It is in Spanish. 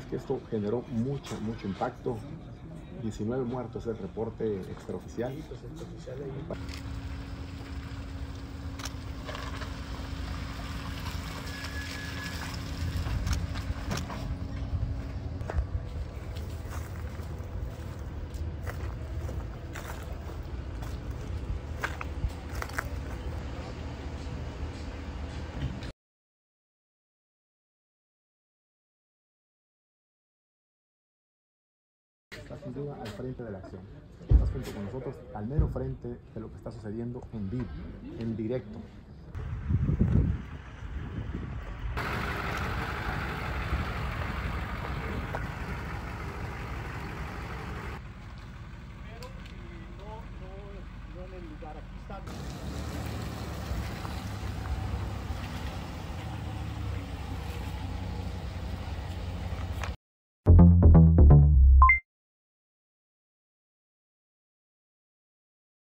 es que esto generó mucho impacto. 19 muertos es el reporte extraoficial. Estás sin duda al frente de la acción. Estás junto con nosotros al mero frente de lo que está sucediendo en vivo, en directo. Pero no en el lugar. Aquí está.